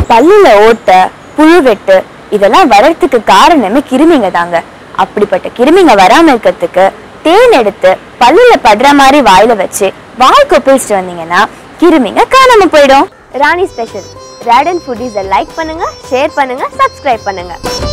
பல்லுல ஓட்ட, புழுவெட்டு இதெல்லாம் வரதுக்கு காரணமே கிருமிங்க தாங்க. அப்படிப்பட்ட கிருமிங்க வராம இருக்கிறதுக்கு தேன் எடுத்து பல்லுல படுற மாதிரி வாயில வச்சு வாய் கொப்பளிச்சுட்டு வந்தீங்கன்னா கிருமிங்க காணாம போயிடும். ராணி ஸ்பெஷல் ராடன் ஃபுட்டீஸை லைக் பண்ணுங்க, ஷேர் பண்ணுங்க, சப்ஸ்கிரைப் பண்ணுங்க.